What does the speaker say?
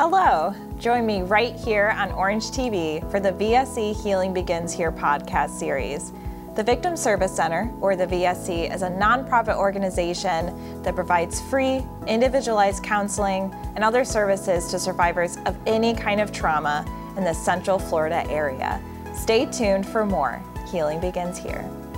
Hello, join me right here on Orange TV for the VSC Healing Begins Here podcast series. The Victim Service Center, or the VSC, is a nonprofit organization that provides free, individualized counseling and other services to survivors of any kind of trauma in the Central Florida area. Stay tuned for more. Healing Begins Here.